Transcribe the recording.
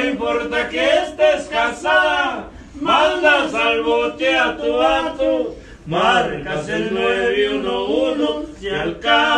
importa que estés casada, mandas al bote a tu vato, marcas el 911 si al caso